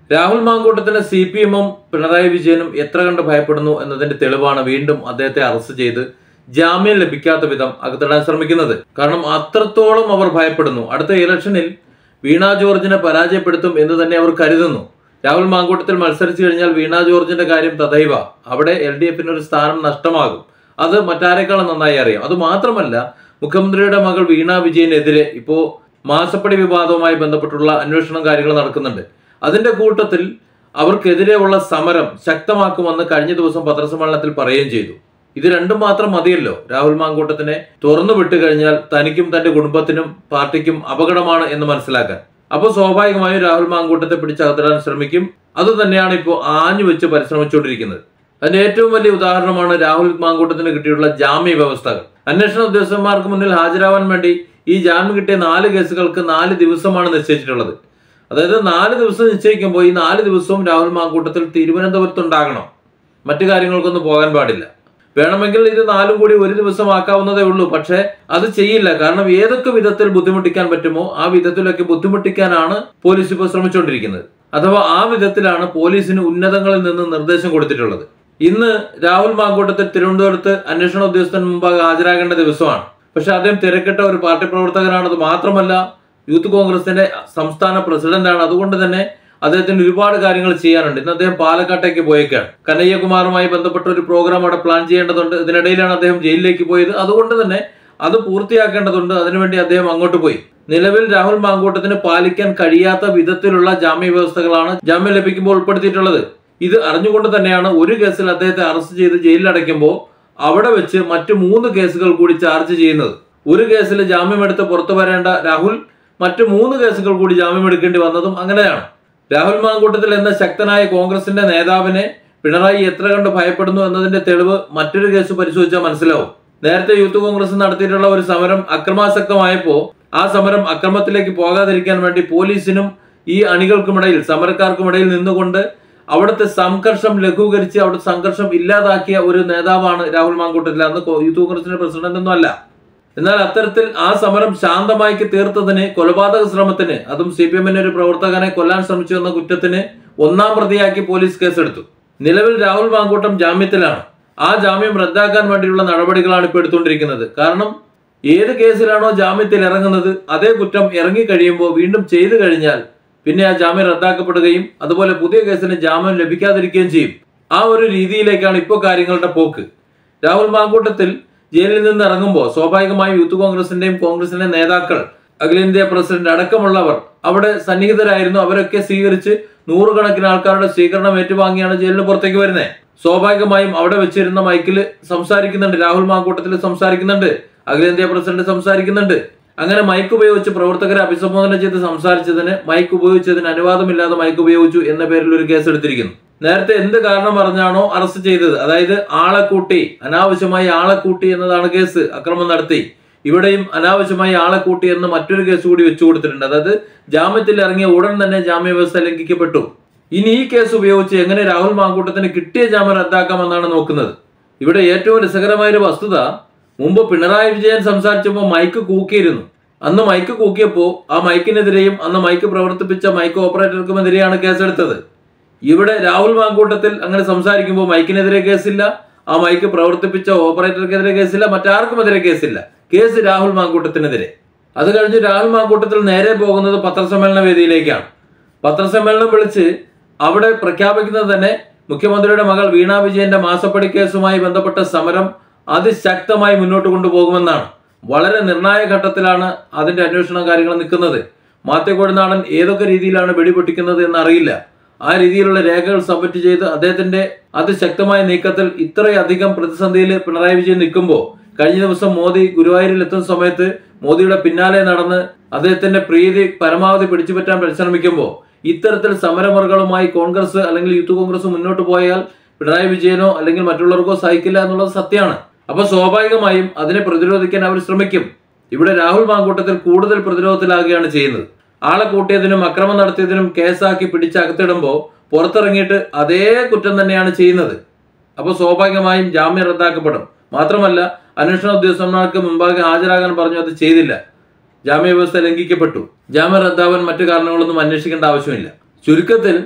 രാഹുൽ മാങ്കൂട്ടത്തിന് CPM-ഉം പിണറായി വിജയനും എത്ര കണ്ട് ഭയപ്പെടുന്നു എന്നതിന്റെ തെളിവാണ് വീണ്ടും അദ്ദേഹത്തെ അറസ്റ്റ് ചെയ്ത് ജാമ്യം ലഭിക്കാത്ത വിധം അകത്തിടാൻ ശ്രമിക്കുന്നത്. കാരണം അത്രത്തോളം അവർ ഭയപ്പെടുന്നു. അടുത്ത ഇലക്ഷനിൽ വീണ ജോർജിനെ പരാജയപ്പെടുത്തും എന്ന് തന്നെ അവർ കരുതുന്നു. രാഹുൽ മാങ്കൂട്ടത്തിൽ മത്സരിച്ചു കഴിഞ്ഞാൽ വീണ ജോർജിന്റെ കാര്യം തഥൈവ, അവിടെ LDF-ന് ഒരു സ്ഥാനം നഷ്ടമാകും. അത് മറ്റാരെക്കാളും നന്നായി അറിയാം. അത് മാത്രമല്ല, മുഖ്യമന്ത്രിയുടെ മകൾ വീണ വിജയനെതിരെ ഇപ്പോ മാസപ്പടി വിവാദവുമായി ബന്ധപ്പെട്ടുള്ള അന്വേഷണം കാര്യങ്ങൾ നടക്കുന്നുണ്ട്. അതിന്റെ കൂട്ടത്തിൽ അവർക്കെതിരെയുള്ള സമരം ശക്തമാക്കുമെന്ന് കഴിഞ്ഞ ദിവസം പത്രസമ്മേളനത്തിൽ പറയുകയും ചെയ്തു. ഇത് രണ്ടും മാത്രം മതിയല്ലോ രാഹുൽ മാങ്കൂട്ടത്തിനെ തുറന്നു വിട്ടു കഴിഞ്ഞാൽ തനിക്കും തന്റെ കുടുംബത്തിനും പാർട്ടിക്കും അപകടമാണ് എന്ന് മനസ്സിലാക്കാൻ. അപ്പോൾ സ്വാഭാവികമായും രാഹുൽ മാങ്കൂട്ടത്തെ പിടിച്ചകത്തിടാൻ ശ്രമിക്കും. അത് തന്നെയാണ് ഇപ്പോൾ ആഞ്ഞു വെച്ച് പരിശ്രമിച്ചുകൊണ്ടിരിക്കുന്നത്. അതിന്റെ ഏറ്റവും വലിയ ഉദാഹരണമാണ് രാഹുൽ മാങ്കൂട്ടത്തിന് കിട്ടിയിട്ടുള്ള ജാമ്യ വ്യവസ്ഥകൾ. അന്വേഷണ ഉദ്യോഗസ്ഥന്മാർക്ക് മുന്നിൽ ഹാജരാവാൻ വേണ്ടി ഈ ജാമ്യം കിട്ടിയ 4 കേസുകൾക്ക് 4 ദിവസമാണ് നിശ്ചയിച്ചിട്ടുള്ളത്. അതായത് 4 ദിവസം നിശ്ചയിക്കുമ്പോൾ ഈ 4 ദിവസവും രാഹുൽ മാങ്കൂട്ടത്തിൽ തിരുവനന്തപുരത്ത് ഉണ്ടാകണം. മറ്റു കാര്യങ്ങൾക്കൊന്നും പോകാൻ പാടില്ല. വേണമെങ്കിൽ ഇത് 4 കൂടി ഒരു ദിവസം ആക്കാവുന്നതേ ഉള്ളൂ. പക്ഷേ അത് ചെയ്യില്ല. കാരണം ഏതൊക്കെ വിധത്തിൽ ബുദ്ധിമുട്ടിക്കാൻ പറ്റുമോ ആ വിധത്തിലൊക്കെ ബുദ്ധിമുട്ടിക്കാനാണ് പോലീസ് ഇപ്പോൾ ശ്രമിച്ചുകൊണ്ടിരിക്കുന്നത്. അഥവാ ആ വിധത്തിലാണ് പോലീസിന് ഉന്നതങ്ങളിൽ നിന്ന് നിർദ്ദേശം കൊടുത്തിട്ടുള്ളത്. ഇന്ന് രാഹുൽ മാങ്കൂട്ടത്തിൽ തിരുവനന്തപുരത്ത് അന്വേഷണ ഉദ്യോഗസ്ഥന് മുമ്പാകെ ഹാജരാകേണ്ട ദിവസമാണ്. പക്ഷെ അദ്ദേഹം തിരക്കിട്ട ഒരു പാർട്ടി പ്രവർത്തകനാണ്. അത് മാത്രമല്ല യൂത്ത് കോൺഗ്രസിന്റെ സംസ്ഥാന പ്രസിഡന്റാണ്. അതുകൊണ്ട് തന്നെ അദ്ദേഹത്തിന് ഒരുപാട് കാര്യങ്ങൾ ചെയ്യാനുണ്ട്. ഇന്ന് അദ്ദേഹം പാലക്കാട്ടേക്ക് പോയേക്കാണ്. കനയ്യകുമാറുമായി ബന്ധപ്പെട്ട ഒരു പ്രോഗ്രാം അവിടെ പ്ലാൻ ചെയ്യേണ്ടതുണ്ട്. ഇതിനിടയിലാണ് അദ്ദേഹം ജയിലിലേക്ക് പോയത്. അതുകൊണ്ട് തന്നെ അത് പൂർത്തിയാക്കേണ്ടതുണ്ട്. അതിനുവേണ്ടി അദ്ദേഹം അങ്ങോട്ട് പോയി. നിലവിൽ രാഹുൽ മാങ്കൂട്ടത്തിന് പാലിക്കാൻ കഴിയാത്ത വിധത്തിലുള്ള ജാമ്യ വ്യവസ്ഥകളാണ് ജാമ്യം ലഭിക്കുമ്പോൾ ഉൾപ്പെടുത്തിയിട്ടുള്ളത്. ഇത് അറിഞ്ഞുകൊണ്ട് തന്നെയാണ് ഒരു കേസിൽ അദ്ദേഹത്തെ അറസ്റ്റ് ചെയ്ത് ജയിലിലടയ്ക്കുമ്പോൾ അവിടെ വെച്ച് മറ്റു 3 കേസുകൾ കൂടി ചാർജ് ചെയ്യുന്നത്. ഒരു കേസിൽ ജാമ്യമെടുത്ത് പുറത്തു വരേണ്ട രാഹുൽ മറ്റു 3 കേസുകൾ കൂടി ജാമ്യമെടുക്കേണ്ടി വന്നതും അങ്ങനെയാണ്. രാഹുൽ മാങ്കൂട്ടത്തിൽ എന്ന ശക്തനായ കോൺഗ്രസിന്റെ നേതാവിനെ പിണറായി എത്ര കണ്ട് ഭയപ്പെടുന്നു എന്നതിന്റെ തെളിവ് മറ്റൊരു കേസ് പരിശോധിച്ചാൽ മനസ്സിലാവും. നേരത്തെ യൂത്ത് കോൺഗ്രസ് നടത്തിയിട്ടുള്ള ഒരു സമരം അക്രമാസക്തമായപ്പോൾ ആ സമരം അക്രമത്തിലേക്ക് പോകാതിരിക്കാൻ വേണ്ടി പോലീസിനും ഈ അണികൾക്കുമിടയിൽ സമരക്കാർക്കുമിടയിൽ നിന്നുകൊണ്ട് അവിടുത്തെ സംഘർഷം ലഘൂകരിച്ച് അവിടെ സംഘർഷം ഇല്ലാതാക്കിയ ഒരു നേതാവാണ് രാഹുൽ മാങ്കൂട്ടത്തിൽ. അന്ന് യൂത്ത് കോൺഗ്രസിന്റെ പ്രസിഡന്റ് ഒന്നും അല്ല. എന്നാൽ അത്തരത്തിൽ ആ സമരം ശാന്തമാക്കി തീർത്തതിന്, കൊലപാതക ശ്രമത്തിന്, അതും CPM-ന്റെ ഒരു പ്രവർത്തകനെ കൊല്ലാൻ ശ്രമിച്ചു എന്ന കുറ്റത്തിന് 1-ാം പ്രതിയാക്കി പോലീസ് കേസെടുത്തു. നിലവിൽ രാഹുൽ മാങ്കൂട്ടം ജാമ്യത്തിലാണ്. ആ ജാമ്യം റദ്ദാക്കാൻ വേണ്ടിയുള്ള നടപടികളാണ് ഇപ്പോൾ എടുത്തുകൊണ്ടിരിക്കുന്നത്. കാരണം ഏത് കേസിലാണോ ജാമ്യത്തിൽ ഇറങ്ങുന്നത് അതേ കുറ്റം ഇറങ്ങി കഴിയുമ്പോൾ വീണ്ടും ചെയ്തു കഴിഞ്ഞാൽ പിന്നെ ആ ജാമ്യം റദ്ദാക്കപ്പെടുകയും അതുപോലെ പുതിയ കേസിന് ജാമ്യം ലഭിക്കാതിരിക്കുകയും ചെയ്യും. ആ ഒരു രീതിയിലേക്കാണ് ഇപ്പോൾ കാര്യങ്ങളുടെ പോക്ക്. രാഹുൽ മാങ്കൂട്ടത്തിൽ ജയിലിൽ നിന്ന് ഇറങ്ങുമ്പോൾ സ്വാഭാവികമായും യൂത്ത് കോൺഗ്രസിന്റെയും കോൺഗ്രസിന്റെ നേതാക്കൾ, അഖിലേന്ത്യാ പ്രസിഡന്റ് അടക്കമുള്ളവർ അവിടെ സന്നിഹിതരായിരുന്നു. അവരൊക്കെ സ്വീകരിച്ച് 100 കണക്കിന് ആൾക്കാരുടെ സ്വീകരണം ഏറ്റുവാങ്ങിയാണ് ജയിലിന് പുറത്തേക്ക് വരുന്നത്. സ്വാഭാവികമായും അവിടെ വെച്ചിരുന്ന മൈക്കിൽ സംസാരിക്കുന്നുണ്ട്, രാഹുൽ മാങ്കൂട്ടത്തിൽ സംസാരിക്കുന്നുണ്ട്, അഖിലേന്ത്യാ പ്രസിഡന്റ് സംസാരിക്കുന്നുണ്ട്. അങ്ങനെ മൈക്ക് ഉപയോഗിച്ച് പ്രവർത്തകരെ അഭിസംബോധന ചെയ്ത് സംസാരിച്ചതിന്, മൈക്ക് ഉപയോഗിച്ചതിന് അനുവാദമില്ലാതെ മൈക്ക് ഉപയോഗിച്ചു എന്ന പേരിൽ ഒരു കേസ് എടുത്തിരിക്കുന്നു. നേരത്തെ എന്ത് കാരണം പറഞ്ഞാണോ അറസ്റ്റ് ചെയ്തത്, അതായത് ആളെ കൂട്ടി, അനാവശ്യമായി ആളെ കൂട്ടി എന്നതാണ് കേസ്. അക്രമം നടത്തി. ഇവിടെയും അനാവശ്യമായി ആളെ കൂട്ടി എന്ന് മറ്റൊരു കേസ് കൂടി വെച്ചു കൊടുത്തിട്ടുണ്ട്. അതായത് ജാമ്യത്തിൽ ഇറങ്ങിയ ഉടൻ തന്നെ ജാമ്യ വ്യവസ്ഥ ലംഘിക്കപ്പെട്ടു. ഇനി ഈ കേസ് ഉപയോഗിച്ച് എങ്ങനെ രാഹുൽ മാങ്കൂട്ടത്തിന് കിട്ടിയ ജാമ്യം റദ്ദാക്കാമെന്നാണ് നോക്കുന്നത്. ഇവിടെ ഏറ്റവും രസകരമായൊരു വസ്തുത, മുമ്പ് പിണറായി വിജയൻ സംസാരിച്ചപ്പോൾ മൈക്ക് കൂക്കിയിരുന്നു. അന്ന് മൈക്ക് കൂക്കിയപ്പോൾ ആ മൈക്കിനെതിരെയും അന്ന് മൈക്ക് പ്രവർത്തിപ്പിച്ച മൈക്ക് ഓപ്പറേറ്റർക്കുമെതിരെയാണ് കേസെടുത്തത്. ഇവിടെ രാഹുൽ മാങ്കൂട്ടത്തിൽ അങ്ങനെ സംസാരിക്കുമ്പോൾ മൈക്കിനെതിരെ കേസില്ല, ആ മൈക്ക് പ്രവർത്തിപ്പിച്ച ഓപ്പറേറ്റർക്കെതിരെ കേസില്ല, മറ്റാർക്കുമെതിരെ കേസില്ല. കേസ് രാഹുൽ മാങ്കൂട്ടത്തിനെതിരെ. അത് കഴിഞ്ഞ് രാഹുൽ മാങ്കൂട്ടത്തിൽ നേരെ പോകുന്നത് പത്രസമ്മേളന വേദിയിലേക്കാണ്. പത്രസമ്മേളനം വിളിച്ച് അവിടെ പ്രഖ്യാപിക്കുന്നത് തന്നെ മുഖ്യമന്ത്രിയുടെ മകൾ വീണ വിജയന്റെ മാസപ്പടി കേസുമായി ബന്ധപ്പെട്ട സമരം അതിശക്തമായി മുന്നോട്ട് കൊണ്ടുപോകുമെന്നാണ്. വളരെ നിർണായക ഘട്ടത്തിലാണ് അതിന്റെ അന്വേഷണ കാര്യങ്ങൾ നിൽക്കുന്നത്. മാത്യു കൊഴുന്താടൻ ഏതൊക്കെ രീതിയിലാണ് വെടിപൊട്ടിക്കുന്നത് എന്നറിയില്ല. ആ രീതിയിലുള്ള രേഖകൾ സബ്മിറ്റ് ചെയ്ത് അദ്ദേഹത്തിന്റെ അതിശക്തമായ നീക്കത്തിൽ ഇത്രയധികം പ്രതിസന്ധിയിൽ പിണറായി വിജയൻ നിൽക്കുമ്പോൾ, കഴിഞ്ഞ ദിവസം മോദി ഗുരുവായൂരിൽ എത്തുന്ന സമയത്ത് മോദിയുടെ പിന്നാലെ നടന്ന് അദ്ദേഹത്തിന്റെ പ്രീതി പരമാവധി പിടിച്ചുപറ്റാൻ പരിശ്രമിക്കുമ്പോൾ ഇത്തരത്തിൽ സമരമുറകളുമായി കോൺഗ്രസ് അല്ലെങ്കിൽ യൂത്ത് കോൺഗ്രസ് മുന്നോട്ട് പോയാൽ പിണറായി വിജയനോ അല്ലെങ്കിൽ മറ്റുള്ളവർക്കോ സഹിക്കില്ല എന്നുള്ളത് സത്യമാണ്. അപ്പൊ സ്വാഭാവികമായും അതിനെ പ്രതിരോധിക്കാൻ അവർ ശ്രമിക്കും. ഇവിടെ രാഹുൽ മാങ്കൂട്ടത്തിൽ കൂടുതൽ പ്രതിരോധത്തിലാകുകയാണ് ചെയ്യുന്നത്. ആളെ കൂട്ടിയതിനും അക്രമം നടത്തിയതിനും കേസാക്കി പിടിച്ചകത്തിടുമ്പോൾ പുറത്തിറങ്ങിയിട്ട് അതേ കുറ്റം തന്നെയാണ് ചെയ്യുന്നത്. അപ്പോൾ സ്വാഭാവികമായും ജാമ്യം റദ്ദാക്കപ്പെടും. മാത്രമല്ല, അന്വേഷണ ഉദ്യോഗസ്ഥന്മാർക്ക് മുമ്പാകെ ഹാജരാകാൻ പറഞ്ഞു, അത് ചെയ്തില്ല. ജാമ്യ വ്യവസ്ഥ ലംഘിക്കപ്പെട്ടു. ജാമ്യം റദ്ദാവാൻ മറ്റു കാരണങ്ങളൊന്നും അന്വേഷിക്കേണ്ട ആവശ്യമില്ല. ചുരുക്കത്തിൽ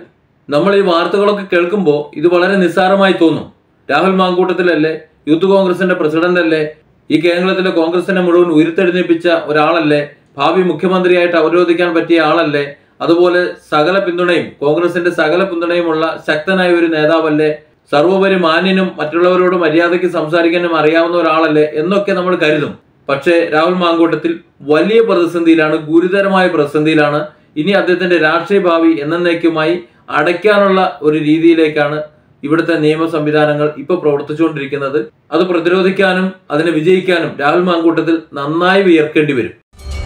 നമ്മൾ ഈ വാർത്തകളൊക്കെ കേൾക്കുമ്പോൾ ഇത് വളരെ നിസ്സാരമായി തോന്നും. രാഹുൽ മാങ്കൂട്ടത്തിലല്ലേ, യൂത്ത് കോൺഗ്രസിന്റെ പ്രസിഡന്റ് അല്ലേ, ഈ കേരളത്തിലെ കോൺഗ്രസിനെ മുഴുവൻ ഉയർത്തെഴുന്നേൽപ്പിച്ച ഒരാളല്ലേ, ഭാവി മുഖ്യമന്ത്രിയായിട്ട് അവരോധിക്കാൻ പറ്റിയ ആളല്ലേ, അതുപോലെ സകല പിന്തുണയും കോൺഗ്രസിന്റെ സകല പിന്തുണയുമുള്ള ശക്തനായ ഒരു നേതാവല്ലേ, സർവോപരി മാന്യനും മറ്റുള്ളവരോട് മര്യാദയ്ക്ക് സംസാരിക്കാനും അറിയാവുന്ന ഒരാളല്ലേ എന്നൊക്കെ നമ്മൾ കരുതും. പക്ഷേ രാഹുൽ മാങ്കൂട്ടത്തിൽ വലിയ പ്രതിസന്ധിയിലാണ്, ഗുരുതരമായ പ്രതിസന്ധിയിലാണ്. ഇനി അദ്ദേഹത്തിന്റെ രാഷ്ട്രീയ ഭാവി എന്നേക്കുമായി അടയ്ക്കാനുള്ള ഒരു രീതിയിലേക്കാണ് ഇവിടുത്തെ നിയമ സംവിധാനങ്ങൾ ഇപ്പൊ പ്രവർത്തിച്ചുകൊണ്ടിരിക്കുന്നത്. അത് പ്രതിരോധിക്കാനും അതിനെ വിജയിക്കാനും രാഹുൽ മാങ്കൂട്ടത്തിൽ നന്നായി വിയർക്കേണ്ടി വരും.